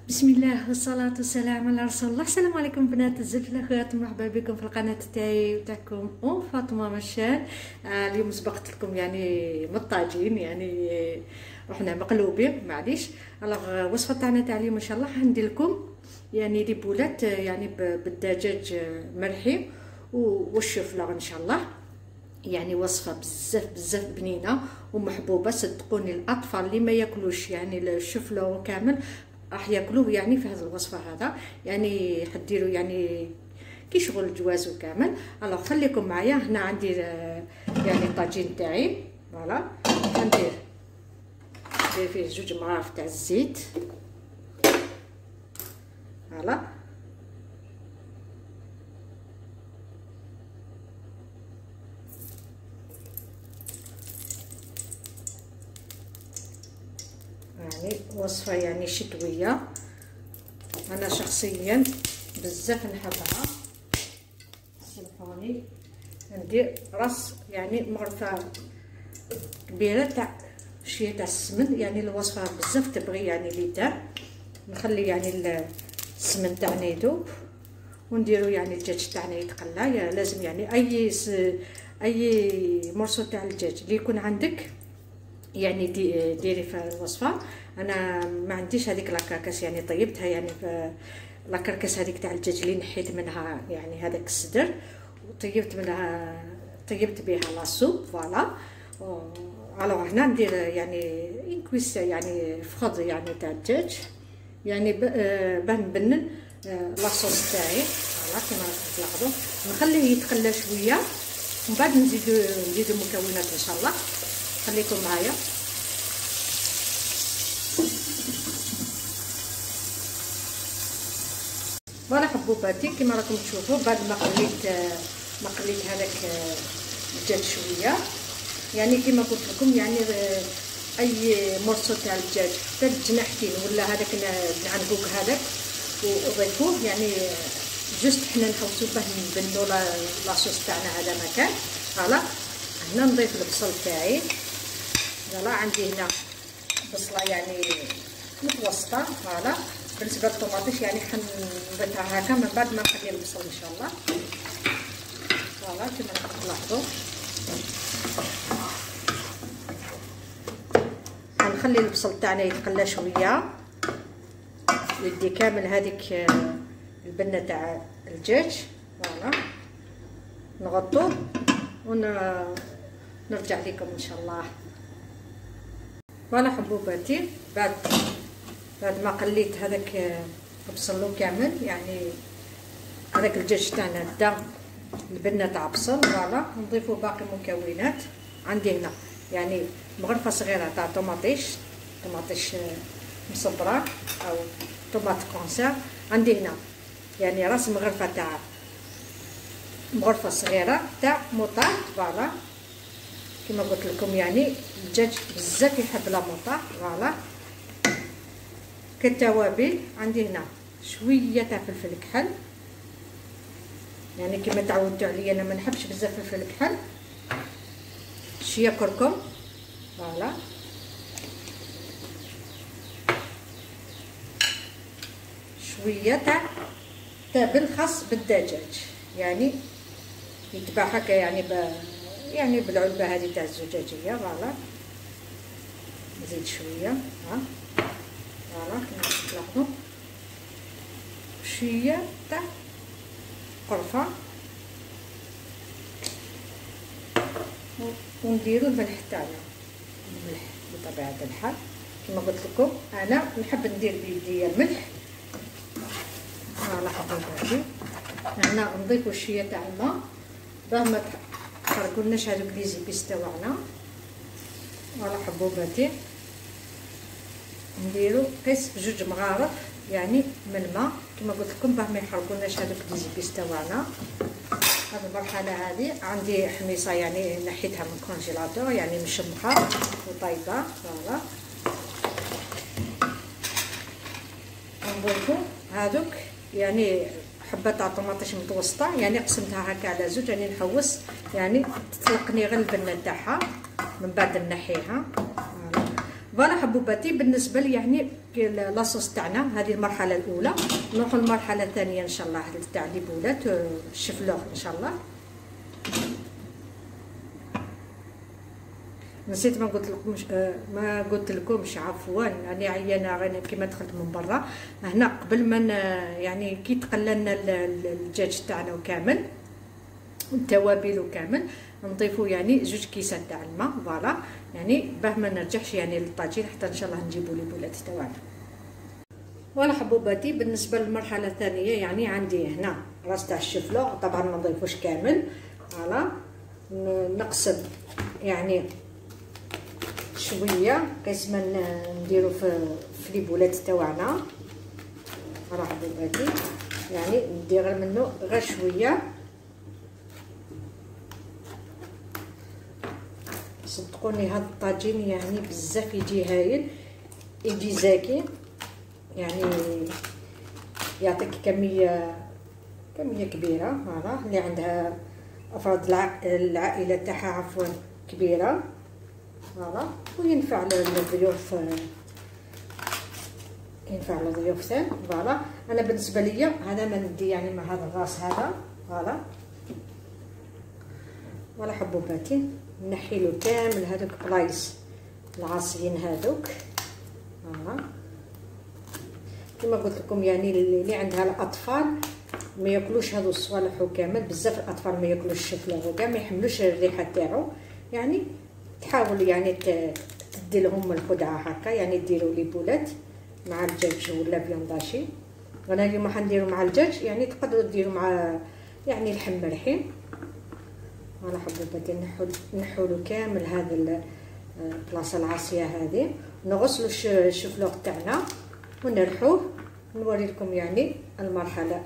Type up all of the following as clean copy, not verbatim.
بسم الله والصلاة والسلام على رسول الله. السلام عليكم بنات الزلف الاخوات، مرحبا بكم في القناة تاعي وتاعكم فاطمة مشان. اليوم سبقت لكم يعني مطاجين، يعني رحنا مقلوبين معليش. الوغ وصفة تاعنا تاع اليوم ان شاء الله ندير لكم يعني دي بولات يعني بالدجاج مرحي والشوفلة ان شاء الله. يعني وصفه بزاف بنينه ومحبوبه، صدقوني الاطفال اللي ما ياكلوش يعني الشوفلة كامل راح ياكلوه يعني في هذه الوصفه هذا، يعني حديروا يعني كي شغل الجواز وكامل. الوغ خليكم معايا. هنا عندي يعني الطاجين تاعي، فوالا ندير فيه 2 مغارف تاع الزيت، فوالا يعني وصفه يعني شتويه، انا شخصيا بزاف نحبها. سامحوني ندير راس يعني مغرفه كبيره تاع شويه تاع السمن، يعني الوصفه بزاف تبغي يعني ليدار. نخلي يعني السمن تاعنا يذوب ونديرو يعني الدجاج تاعنا يتقلى. لازم يعني اي مرصو تاع الدجاج اللي يكون عندك يعني ديري في الوصفه. انا ما عنديش هذيك لاكركس، يعني طيبتها يعني في لاكركس هذيك تاع الدجاج اللي نحيت منها يعني هذاك الصدر وطيبت منها، طيبت بها لاصوب، فوالا. الوغ هنا ندير يعني انكويس يعني فخذ يعني تاع الدجاج، يعني باه نبنن لاصوص تاعي، فوالا كما راكم تلاحظوا. نخليه يتقلى شويه ومن بعد نزيدو المكونات ان شاء الله. خليكم معايا. فوالا حبوباتي كما راكم تشوفوا، بعد ما قليت هذاك الدجاج شويه، يعني كما قلت لكم يعني اي مرصو تاع الدجاج حتى الجناحتين ولا هذاك العنقوق هذاك وضيفوه، يعني جوست حنا نحوسوا باه نبنوا لاصوص تاعنا هذا مكان. فوالا هنا نضيف البصل تاعي، فوالا عندي هنا بصله يعني متوسطه، فوالا. بالنسبه للطوماطيش يعني حنضيفها هكا من بعد ما نخلي البصل ان شاء الله، فوالا كما راكم تلاحظوا. غنخلي البصل تاعنا يتقلى شويه يدي كامل هذيك البنه تاع الدجاج، فوالا. نغطوه ونرجع لكم ان شاء الله. فوالا حبوباتي، بعد ما قليت هذاك البصل كامل، يعني هذاك الدجاج تاعنا دا البنه تاع بصل، فوالا نضيفوا باقي المكونات. عندي هنا يعني مغرفه صغيره تاع طوماطيش مصبره او طوماط كونسير. عندي هنا يعني راس مغرفه صغيره تاع موطار، فوالا كما قلت لكم يعني الدجاج بزاف يحب لا موطار، فوالا. كالتوابل عندي هنا شويه تاع فلفل كحل، يعني كما تعودتوا عليا انا ما نحبش بزاف الفلفل كحل. شويه كركم، فوالا. شويه تاع تابل خاص بالدجاج، يعني يتباع هكا يعني بالعلبه هذه تاع الزجاجيه، فوالا. نزيد شويه فوالا كما تلاحظوا. شويه تاع قرفه، ونديرو الملح تاعنا، الملح بطبيعه الحال كما قلت لكم انا نحب ندير بيديا الملح، فوالا حبوباتي. هنا نضيفو شويه تاع الماء باه ما تحرقولناش هذوك لي زيبيس تاعنا، فوالا حبوباتي. نديرو قيس 2 مغارف يعني من الماء كما قلت لكم باه ما يحرقولناش هذوك لي زيبيس تاعنا. هذه المرحله هذه عندي حميصه يعني نحيتها من الكونجيلاتور، يعني مشمخه وطايبه، فوالا. نضيفو هذوك يعني حبه تاع طوماطيش متوسطه، يعني قسمتها هكا على 2، يعني نحوس يعني تطلقني غير البنه تاعها من بعد نحيها، فوالا. فوالا حبوباتي، بالنسبه لي يعني لاصوص تاعنا هذه المرحله الاولى. نروحوا للمرحله الثانيه ان شاء الله تاع لي بولات الشفلوغ ان شاء الله. نسيت ما قلت لكمش عفوا، راني عيانه غير كيما دخلت من برا هنا. قبل ما يعني كي تقللنا الدجاج تاعنا وكامل والتوابل وكامل، نضيفوا يعني 2 كيسات تاع الماء فوالا، يعني باه ما نرجعش يعني للطاجين حتى ان شاء الله نجيبوا لي بولات تاعنا. ولا حبوباتي، بالنسبه للمرحله الثانيه يعني عندي هنا راس تاع الشفلوغ، طبعا ما نضيفوش كامل فوالا، نقصد يعني شويه قسما نديرو في لي بولات تاعنا. راه حبوباتي يعني ندير غير منه غير شويه. صدقوني هذا الطاجين يعني بزاف يجي هايل، يجي زاكي، يعني يعطيك كميه كبيره فوالا، اللي عندها افراد العائله تاعها عفوا كبيره فوالا، وينفع للضيوف، ينفع للضيوف ثاني فوالا. انا بالنسبه ليا هذا ما ندي يعني مع هذا الراس هذا فوالا. ولا حبوباتي نحيلو كامل هذوك بلايص العاصيين هذوك فوالا. كما قلت لكم يعني اللي عندها الاطفال ما ياكلوش هذو الصوالح وكامل، بزاف الاطفال ما ياكلوش الشفلوغ وكاع ما يحملوش الريحه تاعو، يعني تحاول يعني تدي لهم الخدعه هكا، يعني ديروا لي بولات مع الدجاج ولا فيانداشي. انا اليوم حنديرو مع الدجاج، يعني تقدروا ديروا مع يعني لحم مرحيم. انا حبوباتي نحولو كامل هذا البلاصه العاصيه هذه، نغسلوا الشفلوغ تاعنا ونرحوه، نوري لكم يعني المرحله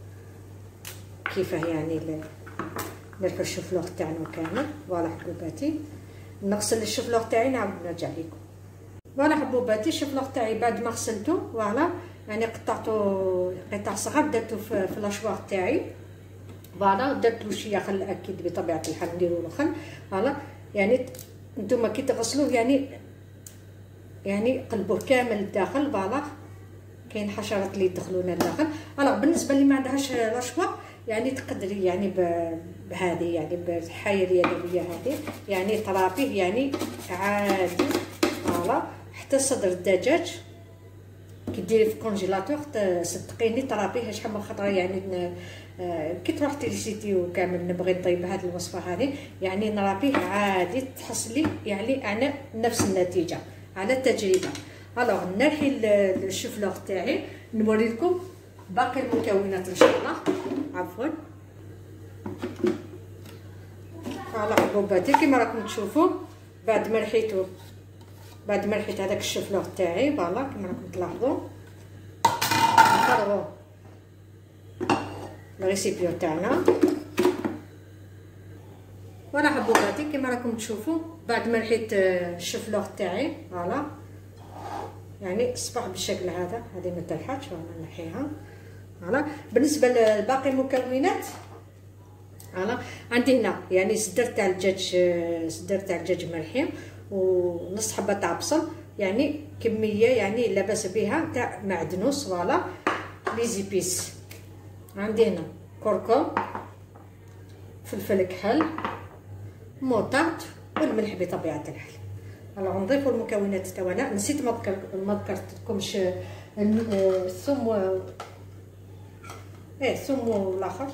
كيفاه يعني نرحو الشفلوغ تاعنا كامل. فوالا حبوباتي نغسل الشفلوغ تاعي نعاود نرجع لكم. فوالا حبوباتي الشفلوغ تاعي بعد ما غسلته فوالا، يعني قطعته قطع صغار، درته في لاشواغ تاعي فوالا، درت له شويه خل اكيد بطبيعه الحال نديروا له خل فوالا. يعني نتوما كي تغسلوه يعني قلبوه كامل الداخل فوالا، كاين حشرات اللي يدخلونا الداخل. الوغ بالنسبه اللي ما عندهاش لاشواغ يعني تقدري يعني بهذه يعني بالحايه اليدويه هذه يعني طرابيه يعني عادي فوالا. حتى صدر الدجاج كي ديري في كونجيلاتور صدقيني طرابيه شحال من خطره، يعني كي تروح تريسيتي وكامل نبغي نطيب هذه الوصفه هذه يعني نرابيه عادي تحصلي يعني انا نفس النتيجه على التجربه. الوغ نرحي الشفلوغ تاعي نوري لكم باقي المكونات ان شاء الله عفوا. فوالا حبوباتي كيما راكم تشوفوا بعد ما رحيت هذاك الشفلوغ تاعي فوالا كيما راكم تلاحظوا، نفرغوا الريسيبيو تاعنا. فوالا حبوباتي كيما راكم تشوفوا بعد ما رحيت الشفلوغ تاعي فوالا، يعني اصبح بالشكل هذا. هذه ما تلحقش وانا نحيها فوالا. بالنسبه لباقي المكونات فوالا عندي هنا يعني صدر تاع الدجاج مرحيم ونص حبه تاع بصل، يعني كميه يعني لا باس بها تاع معدنوس فوالا. لي زيبيس عندي هنا كركم، فلفل كحل، موطات والملح بطبيعه الحال. الوغ نضيفوا المكونات تاعنا. نسيت ما ذكرتلكمش الثوم الثوم والاخر.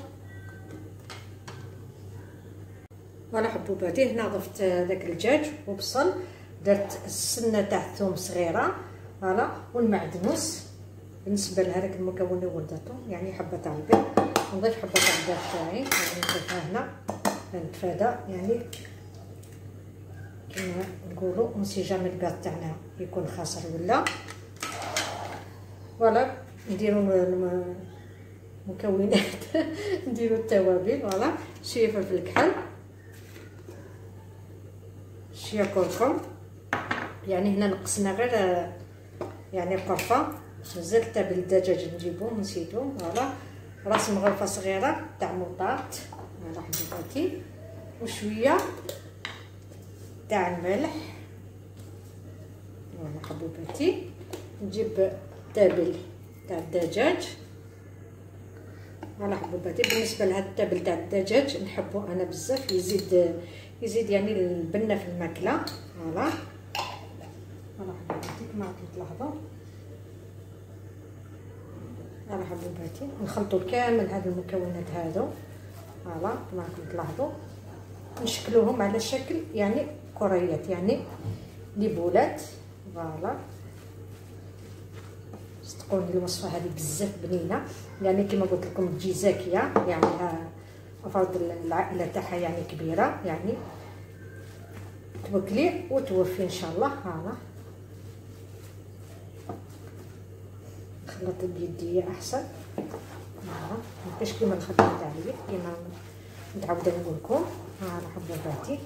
فوالا حبوباتي هنا ضفت داك الدجاج وبصل، درت السنه تاع الثوم صغيره فوالا والمعدنوس. بالنسبه لهذاك المكون اللي ولدته يعني حبه تاع البيض، نضيف حبه تاع البيض تاعي يعني نضيفها هنا نتفادى يعني كما نقولوا اونسي جامي البيض تاعنا يكون خاسر ولا فوالا. نديروا المكونات نديروا التوابل فوالا، شويه فلفل كحل، شويه كركم، يعني هنا نقصنا غير يعني قرفه زلت بالدجاج نجيبوه نسيتو فوالا. راس مغرفه صغيره تاع موطات فوالا حبيباتي، وشويه تاع الملح فوالا حبوباتي. نجيب التابل تاع الدجاج. فوالا حبوباتي، بالنسبه لهذا التابل تاع الدجاج نحبو انا بزاف، يزيد يعني البنه في الماكله. فوالا حبوباتي كما راكم تلاحظوا. فوالا حبوباتي نخلطوا كامل هاد المكونات هادو. فوالا كما راكم تلاحظوا، نشكلوهم على شكل يعني كريات، يعني لي بولات. فوالا صدقوني الوصفه هذه بزاف بنينه، يعني كما قلت لكم تجي زاكيه، يعني افرض العائله تاعها يعني كبيره، يعني توكلي وتوفي ان شاء الله. فوالا نخلط بيدي احسن. فوالا مابقاش كيما الخدمه تاعي كيما متعوده نقول لكم. فوالا حبوباتي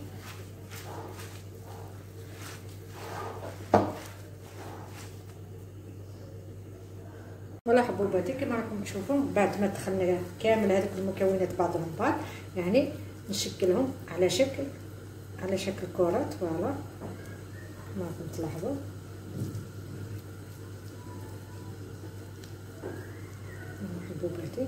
ولا حبوباتي كما راكم تشوفوا، بعد ما دخلنا كامل هذوك المكونات بعضهم بعض، يعني نشكلهم على شكل كرات. فوالا كما راكم تلاحظوا. حبوباتي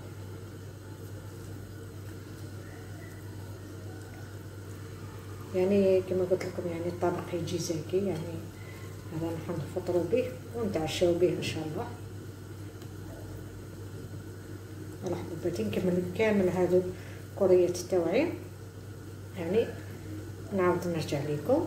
يعني كما قلت لكم، يعني الطبق يجي زاكي، يعني هذا نحن نفطروا به ونتعشاو به ان شاء الله. فوالا حبوباتي نكمل كامل هادو كريات التوعيه، يعني نعاود نرجع لكم.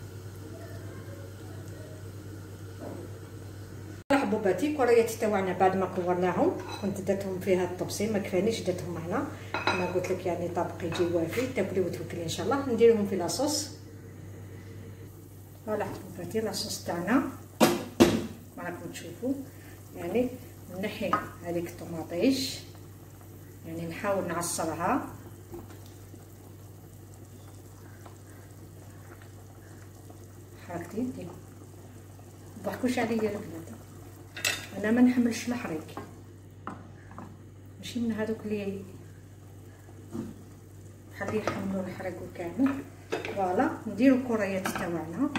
حبوباتي كريات تاعنا بعد ما كورناهم كنت درتهم فيها الطبسي، ما كفانيش درتهم هنا كما قلت لك، يعني طبق يجي وافي، تاكلي وتوكلي ان شاء الله. نديرهم في لاصوص. فوالا حبوباتي لاصوص تاعنا كما راكم تشوفوا، يعني نحي هذيك الطماطيش، يعني نحاول نعصرها. حركتي يدي ضحكوش عليا البنات، انا ما نحملش الحريق، ماشي من هذوك اللي بحال يحملوا الحريق كامل. فوالا نديرو كريات تاعنا.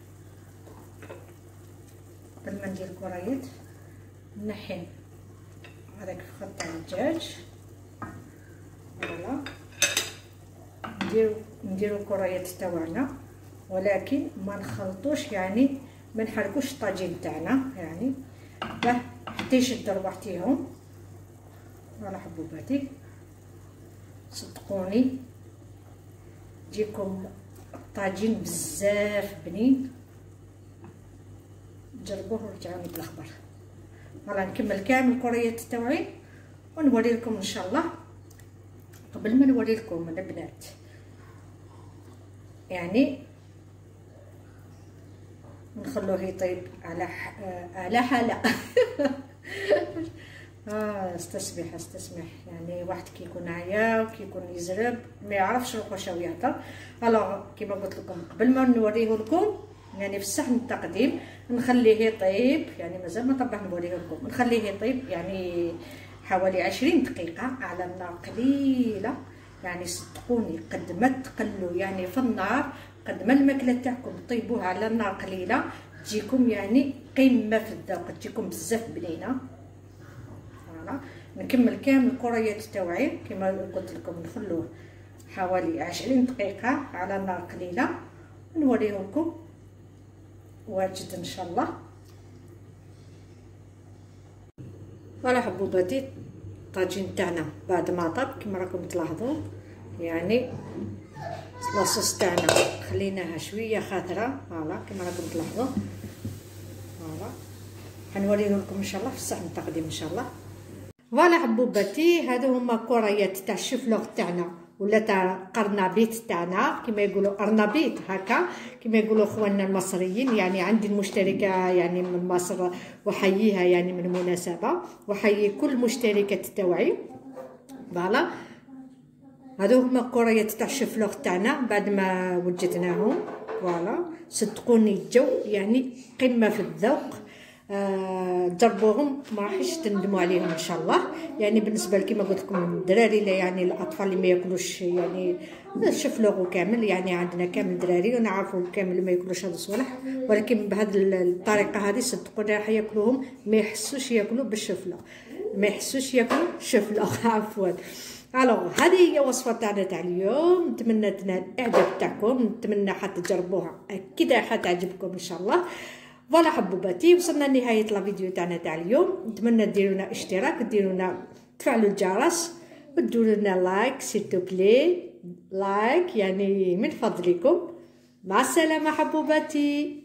قبل ما ندير الكريات نحي هذاك الفخذ تاع الدجاج. فوالا نديرو الكريات تاعنا، ولكن ما نخلطوش، يعني ما نحركوش الطاجين تاعنا، يعني باه حتى يشد رباحتيهم. فوالا حبوباتي صدقوني يجيكم الطاجين بزاف بنين، جربوه ورجعوني بالاخبار. فوالا نكمل كامل الكريات تاعي ونوري لكم ان شاء الله. قبل ما نوري لكم البنات، يعني نخلوه يطيب على حالة استسمح يعني واحد كيكون عيا وكيكون يزرب ما يعرفش روحو شاو يهضر. الوغ كيما قلت لكم قبل ما نوريه لكم، يعني في الصحن التقديم نخليه يطيب، يعني مازال ما طبعه نوريه لكم، نخليه يطيب يعني حوالي 20 دقيقة على النار قليلة. يعني صدقوني قد ما تقلوا يعني في النار، قد ما الماكله تاعكم طيبوها على النار قليله، تجيكم يعني قمه في الذوق، تجيكم بزاف بنينه. فوالا نكمل كامل الكريات تاعي كما قلت لكم، نخلوه حوالي 20 دقيقه على النار قليله ونوريه لكم واجد ان شاء الله. فوالا حبوباتي الطاجين تاعنا بعد ما طاب كما راكم تلاحظوا، يعني لاصوص تاعنا خليناها شويه خاطره. فوالا كما راكم تلاحظوا. فوالا حنوريه لكم ان شاء الله في الصحن التقديم ان شاء الله. فوالا حبوباتي هادو هما كريات تاع الشفلوغ تاعنا ولا تاع قرنبيط تاعنا، كما يقولوا ارنبيط هكا كما يقولوا اخواننا المصريين. يعني عندي المشتركه يعني من مصر وحييها يعني من مناسبه، وحيي كل مشتركات تاوعي. فوالا هادو هما كريات تاع الشفلوغ تاعنا بعد ما وجدناهم. فوالا صدقوني الجو يعني قمه في الذوق. جربوهم ما راحش تندموا عليهم ان شاء الله. يعني بالنسبه كما قلت لكم الدراري، يعني الاطفال اللي ما ياكلوش يعني الشفلوغ كامل، يعني عندنا كامل دراري ونعرفوا كامل ما ياكلوش هاد الصوالح، ولكن بهذه الطريقه هذه صدقوني راح ياكلوهم ما يحسوش ياكلوا بالشفله، ما يحسوش ياكلوا شفله عفوا. الوغ هذه هي وصفه تاعنا تاع اليوم، نتمنى تنال الاعجاب تاعكم، نتمنى حتجربوها اكيد حتعجبكم ان شاء الله. فوالا حبوباتي، وصلنا لنهايه لا فيديو تاعنا تاع اليوم، نتمنى ديروا لنا اشتراك، وديروا لنا تفعلوا الجرس، وديروا لنا لايك سيتو بلي، لايك يعني من فضلكم. مع السلامه حبوباتي.